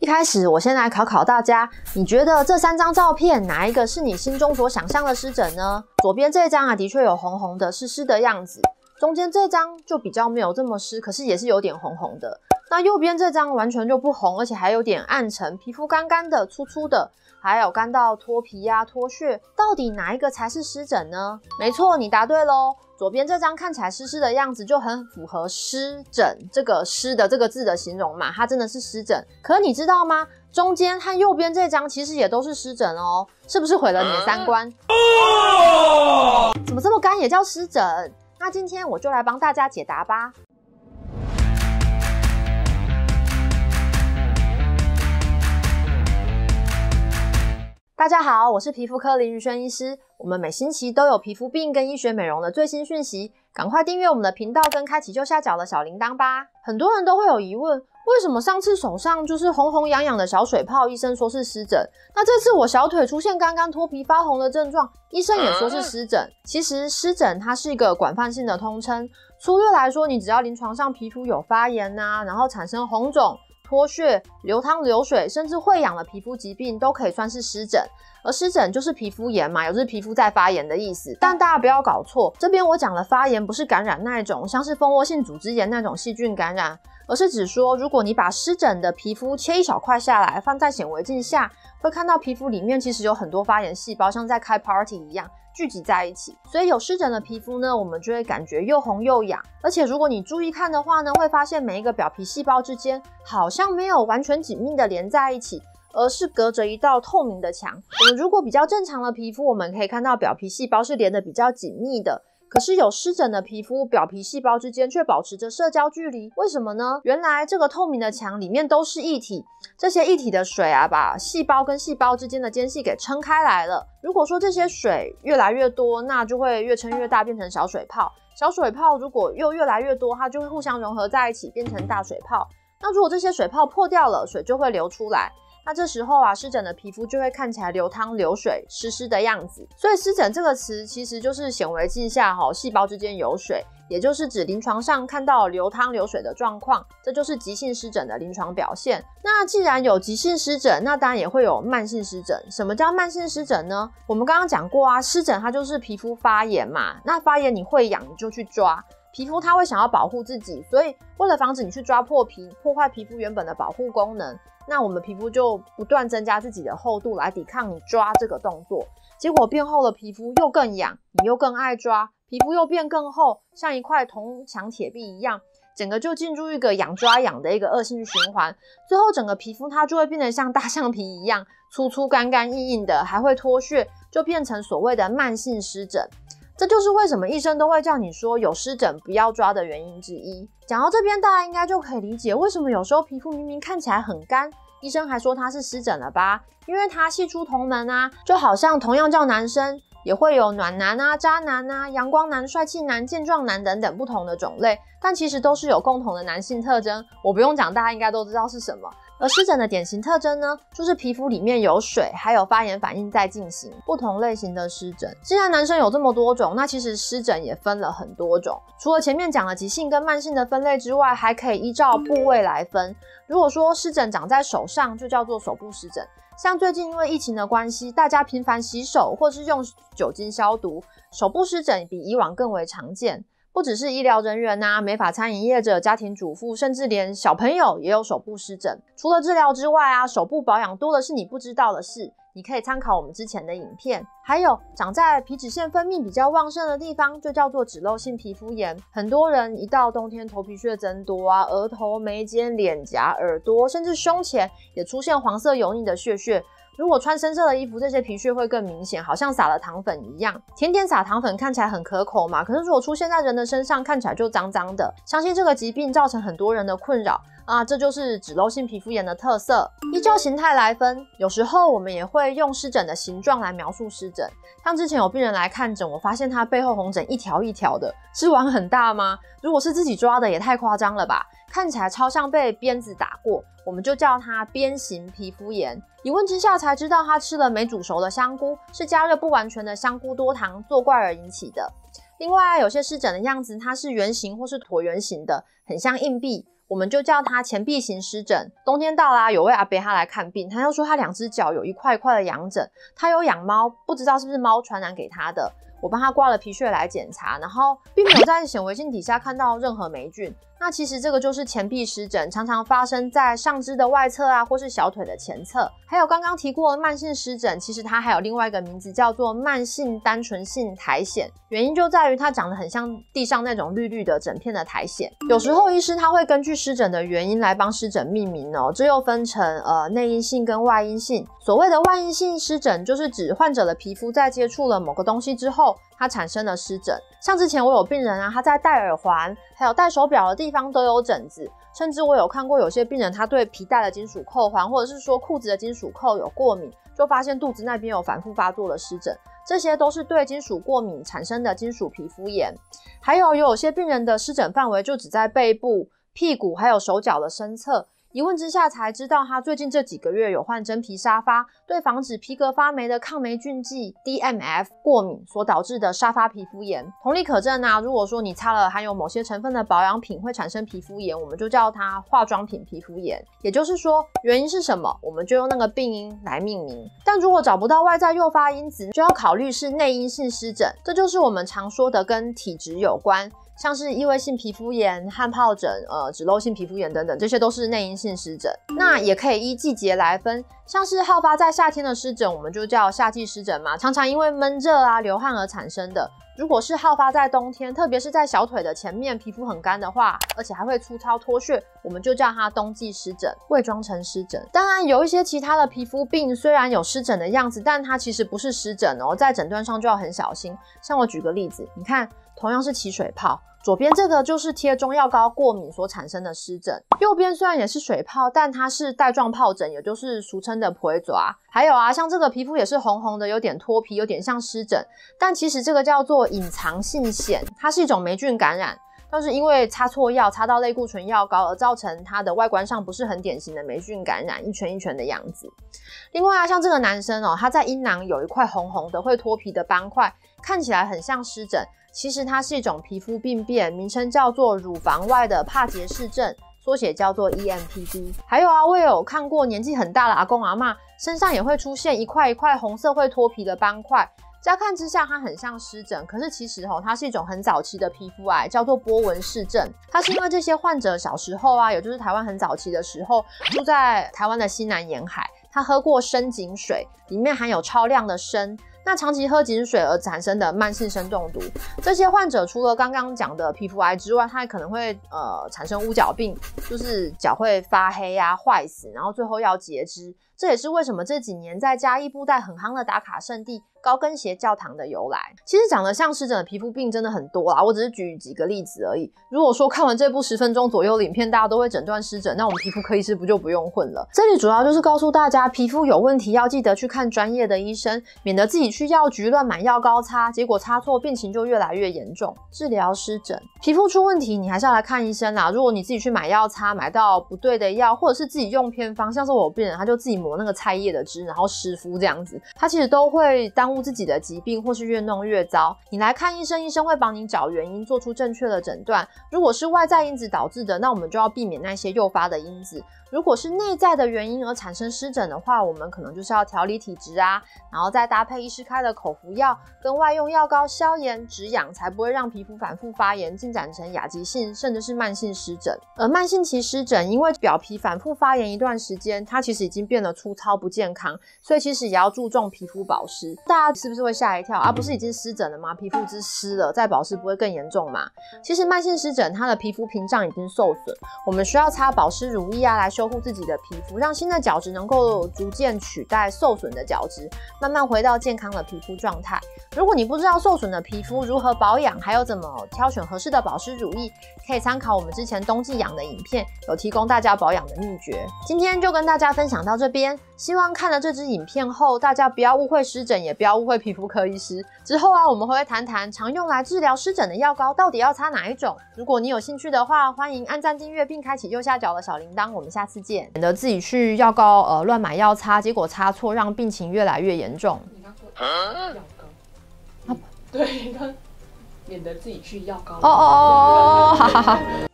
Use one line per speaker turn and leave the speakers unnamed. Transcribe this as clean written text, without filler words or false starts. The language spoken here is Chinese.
一开始我先来考考大家，你觉得这3张照片哪一个是你心中所想象的湿疹呢？左边这张的确有红红的湿湿的样子，中间这张就比较没有这么湿，可是也是有点红红的。那右边这张完全就不红，而且还有点暗沉，皮肤干干的粗粗的，还有干到脱皮脱屑，到底哪一个才是湿疹呢？没错，你答对咯，左边这张看起来湿湿的样子就很符合湿疹这个湿的这个字的形容嘛，它真的是湿疹。可你知道吗？中间和右边这张其实也都是湿疹哦，是不是毁了你的3观？怎么这么干也叫湿疹？那今天我就来帮大家解答吧。大家好，我是皮肤科林宇轩医师。我们每星期都有皮肤病跟医学美容的最新讯息，赶快订阅我们的频道跟开启右下角的小铃铛吧。很多人都会有疑问，为什么上次手上就是红红痒痒的小水泡，医生说是湿疹，那这次我小腿出现干干脱皮发红的症状，医生也说是湿疹。其实湿疹它是一个广泛性的通称，粗略来说，你只要临床上皮肤有发炎然后产生红肿、脱屑、流汤流水，甚至会痒的皮肤疾病都可以算是湿疹。而湿疹就是皮肤炎嘛，也就是皮肤在发炎的意思。但大家不要搞错，这边我讲的发炎不是感染那一种，像是蜂窝性组织炎那种细菌感染，而是指说，如果你把湿疹的皮肤切一小块下来，放在显微镜下，会看到皮肤里面其实有很多发炎细胞，像在开 party 一样聚集在一起。所以有湿疹的皮肤呢，我们就会感觉又红又痒，而且如果你注意看的话呢，会发现每一个表皮细胞之间好像没有完全紧密的连在一起，而是隔着一道透明的墙。我们如果比较正常的皮肤，我们可以看到表皮细胞是连得比较紧密的，可是有湿疹的皮肤，表皮细胞之间却保持着社交距离。为什么呢？原来这个透明的墙里面都是液体，这些液体的水把细胞跟细胞之间的间隙给撑开来了。如果说这些水越来越多，那就会越撑越大，变成小水泡。小水泡如果又越来越多，它就会互相融合在一起，变成大水泡。那如果这些水泡破掉了，水就会流出来。那这时候湿疹的皮肤就会看起来流汤流水湿湿的样子。所以湿疹这个词其实就是显微镜下细胞之间有水，也就是指临床上看到流汤流水的状况，这就是急性湿疹的临床表现。那既然有急性湿疹，那当然也会有慢性湿疹。什么叫慢性湿疹呢？我们刚刚讲过湿疹它就是皮肤发炎嘛，那发炎你会痒，你就去抓皮肤，它会想要保护自己，所以为了防止你去抓破皮，破坏皮肤原本的保护功能，那我们皮肤就不断增加自己的厚度来抵抗你抓这个动作。结果变厚的皮肤又更痒，你又更爱抓，皮肤又变更厚，像一块铜墙铁壁一样，整个就进入一个痒抓痒的一个恶性循环。最后整个皮肤它就会变得像大象皮一样粗粗干干硬硬的，还会脱屑，就变成所谓的慢性湿疹。这就是为什么医生都会叫你说有湿疹不要抓的原因之一。讲到这边，大家应该就可以理解为什么有时候皮肤明明看起来很干，医生还说它是湿疹了吧？因为它系出同门就好像同样叫男生，也会有暖男渣男阳光男、帅气男、健壮男等等不同的种类，但其实都是有共同的男性特征。我不用讲，大家应该都知道是什么。而湿疹的典型特征呢，就是皮肤里面有水，还有发炎反应在进行。不同类型的湿疹，既然男生有这么多种，那其实湿疹也分了很多种。除了前面讲的急性跟慢性的分类之外，还可以依照部位来分。如果说湿疹长在手上，就叫做手部湿疹。像最近因为疫情的关系，大家频繁洗手或是用酒精消毒，手部湿疹比以往更为常见。不只是医疗人员美发餐饮业者、家庭主妇，甚至连小朋友也有手部湿疹。除了治疗之外手部保养多的是你不知道的事，你可以参考我们之前的影片。还有长在皮脂腺分泌比较旺盛的地方，就叫做脂漏性皮肤炎。很多人一到冬天头皮屑增多额头、眉间、脸颊、耳朵，甚至胸前也出现黄色油腻的屑屑。如果穿深色的衣服，这些皮屑会更明显，好像撒了糖粉一样。甜点撒糖粉看起来很可口嘛，可是如果出现在人的身上，看起来就脏脏的。相信这个疾病造成很多人的困扰这就是脂漏性皮肤炎的特色。依照形态来分，有时候我们也会用湿疹的形状来描述湿疹。像之前有病人来看诊，我发现他背后红疹一条一条的，是玩很大吗？如果是自己抓的也太夸张了吧，看起来超像被鞭子打过，我们就叫它鞭形皮肤炎。一问之下才知道他吃了没煮熟的香菇，是加热不完全的香菇多糖作怪而引起的。另外有些湿疹的样子它是圆形或是椭圆形的，很像硬币， 我们就叫它前臂型湿疹。冬天到啦，有位阿伯他来看病，他就说他2只脚有一块一块的痒疹，他有养猫，不知道是不是猫传染给他的。我帮他挂了皮屑来检查，然后并没有在显微镜底下看到任何霉菌。那其实这个就是前臂湿疹，常常发生在上肢的外侧啊，或是小腿的前侧。还有刚刚提过的慢性湿疹，其实它还有另外一个名字叫做慢性单纯性苔藓，原因就在于它长得很像地上那种绿绿的整片的苔藓。有时候医师他会根据湿疹的原因来帮湿疹命名哦，这又分成内因性跟外因性。所谓的外因性湿疹，就是指患者的皮肤在接触了某个东西之后，它产生了湿疹。像之前我有病人啊，他在戴耳环还有戴手表的地方都有疹子，甚至我有看过有些病人他对皮带的金属扣环或者是说裤子的金属扣有过敏，就发现肚子那边有反复发作的湿疹，这些都是对金属过敏产生的金属皮肤炎。还有些病人的湿疹范围就只在背部、屁股还有手脚的身侧，一问之下才知道他最近这几个月有换真皮沙发，对防止皮革发霉的抗霉菌剂 DMF 过敏所导致的沙发皮肤炎。同理可证啊，如果说你擦了含有某些成分的保养品会产生皮肤炎，我们就叫它化妆品皮肤炎。也就是说，原因是什么，我们就用那个病因来命名。但如果找不到外在诱发因子，就要考虑是内因性湿疹，这就是我们常说的跟体质有关。像是异位性皮肤炎、汗疱疹、脂漏性皮肤炎等等，这些都是内因性湿疹。那也可以依季节来分，像是好发在夏天的湿疹，我们就叫夏季湿疹嘛，常常因为闷热啊、流汗而产生的。如果是好发在冬天，特别是在小腿的前面，皮肤很干的话，而且还会粗糙脱屑，我们就叫它冬季湿疹，伪装成湿疹。当然有一些其他的皮肤病虽然有湿疹的样子，但它其实不是湿疹哦，在诊断上就要很小心。像我举个例子，你看同样是起水泡，左边这个就是贴中药膏过敏所产生的湿疹，右边虽然也是水泡，但它是带状疱疹，也就是俗称的皮抓。还有啊，像这个皮肤也是红红的，有点脱皮，有点像湿疹，但其实这个叫做隐藏性癣，它是一种霉菌感染，但是因为擦错药，擦到类固醇药膏而造成它的外观上不是很典型的霉菌感染，一圈一圈的样子。另外啊，像这个男生哦，他在阴囊有一块红红的会脱皮的斑块，看起来很像湿疹，其实它是一种皮肤病变，名称叫做乳房外的帕杰氏症，缩写叫做 EMPD。 还有啊，我也有看过年纪很大的阿公阿嬷身上也会出现一块一块红色会脱皮的斑块，乍看之下它很像湿疹，可是其实它是一种很早期的皮肤癌，叫做波纹氏症。它是因为这些患者小时候啊，也就是台湾很早期的时候，住在台湾的西南沿海，他喝过深井水，里面含有超量的砷，那长期喝井水而产生的慢性砷中毒。这些患者除了刚刚讲的皮肤癌之外，他还可能会产生乌脚病，就是脚会发黑啊、坏死，然后最后要截肢。这也是为什么这几年在嘉义布袋很夯的打卡圣地高跟鞋教堂的由来。其实长得像湿疹的皮肤病真的很多啦，我只是举几个例子而已。如果说看完这部10分钟左右的影片，大家都会诊断湿疹，那我们皮肤科医师不就不用混了？这里主要就是告诉大家，皮肤有问题要记得去看专业的医生，免得自己去药局乱买药膏擦，结果擦错，病情就越来越严重。治疗湿疹，皮肤出问题你还是要来看医生啦。如果你自己去买药擦，买到不对的药，或者是自己用偏方，像是我有病人他就自己抹那个菜叶的汁，然后湿敷这样子，他其实都会耽误自己的疾病，或是越弄越糟。你来看医生，医生会帮你找原因，做出正确的诊断。如果是外在因子导致的，那我们就要避免那些诱发的因子。如果是内在的原因而产生湿疹的话，我们可能就是要调理体质啊，然后再搭配医师开的口服药跟外用药膏消炎止痒，才不会让皮肤反复发炎，进展成亚急性甚至是慢性湿疹。而慢性期湿疹因为表皮反复发炎一段时间，它其实已经变得粗糙不健康，所以其实也要注重皮肤保湿。大家是不是会吓一跳啊？不是已经湿疹了吗？皮肤之湿了，再保湿不会更严重吗？其实慢性湿疹它的皮肤屏障已经受损，我们需要擦保湿乳液啊来修护自己的皮肤，让新的角质能够逐渐取代受损的角质，慢慢回到健康的皮肤状态。如果你不知道受损的皮肤如何保养，还有怎么挑选合适的保湿乳液，可以参考我们之前冬季养的影片，有提供大家保养的秘诀。今天就跟大家分享到这边，希望看了这支影片后，大家不要误会湿疹，也不要误会皮肤科医师。之后啊，我们会谈谈常用来治疗湿疹的药膏到底要擦哪一种。如果你有兴趣的话，欢迎按赞订阅并开启右下角的小铃铛。我们下次见。免得自己去药膏乱买药擦，结果擦错，让病情越来越严重。
你刚说药膏，对，免得自己去药膏。
哦，好好好。